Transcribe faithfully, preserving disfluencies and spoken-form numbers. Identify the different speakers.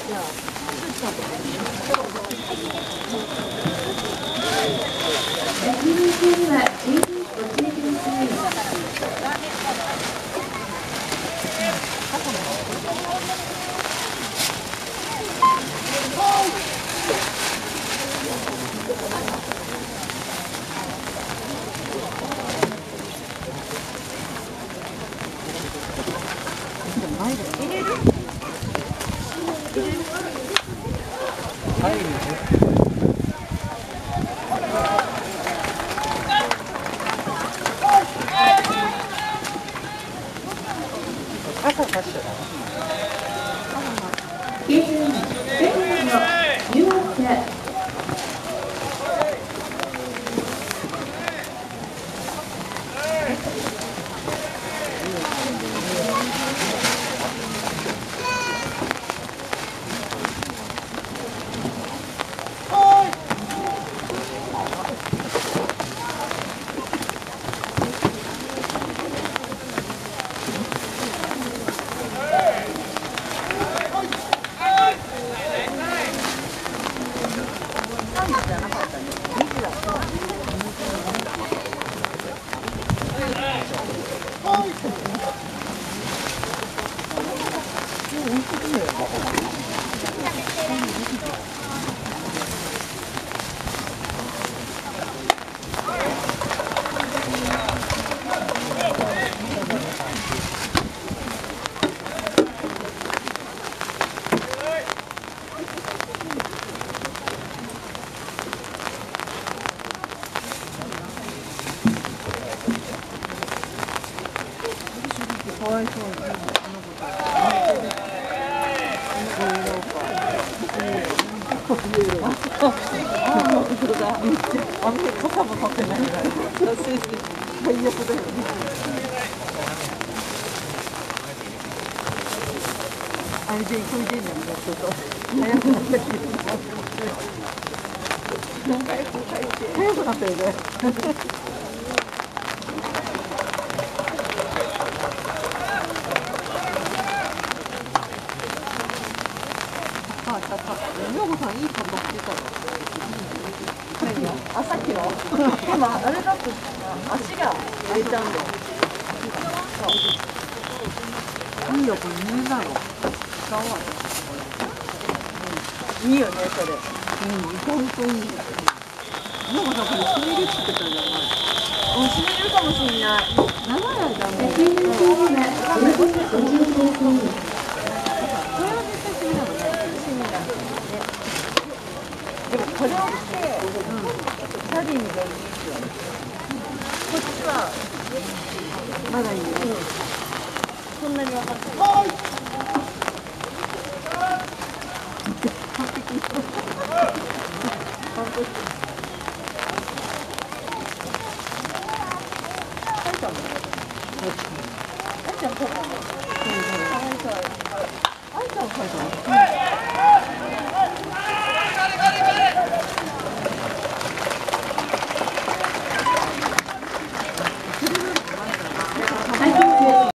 Speaker 1: かわいそうに。あんまり傘も立ってないぐらい。最悪だよね。あれで急いでんねん、もうちょっと。早くなったけど。早くなったよね。女房さんいい格好してたよ。あ、さっきの今あれだと足が開いちゃうんだよ。いいよ、これ犬なの。使うわ。いいよね、それ。うん、本当にいい。女房さんこれ閉めるって言ってたじゃない。うん、閉めるかもしれない。長い間もう。これは絶対閉めないもんね。でもこれを着て、うん、キャディーがいいですよね。こっちはまだいいよ。うん、そんなに分かってない。完璧。完璧。